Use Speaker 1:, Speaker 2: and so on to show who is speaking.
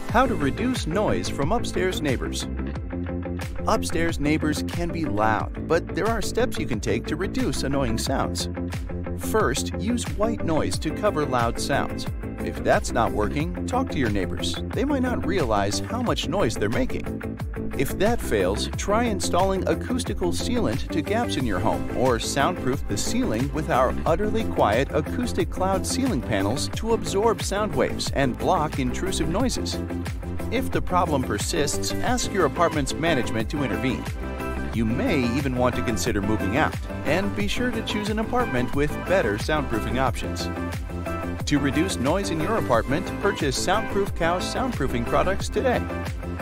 Speaker 1: How to reduce noise from upstairs neighbors. Upstairs neighbors can be loud, but there are steps you can take to reduce annoying sounds. First, use white noise to cover loud sounds. If that's not working, talk to your neighbors. They might not realize how much noise they're making. If that fails, try installing acoustical sealant to gaps in your home or soundproof the ceiling with our utterly quiet acoustic cloud ceiling panels to absorb sound waves and block intrusive noises. If the problem persists, ask your apartment's management to intervene. You may even want to consider moving out, and be sure to choose an apartment with better soundproofing options. To reduce noise in your apartment, purchase Soundproof Cow soundproofing products today.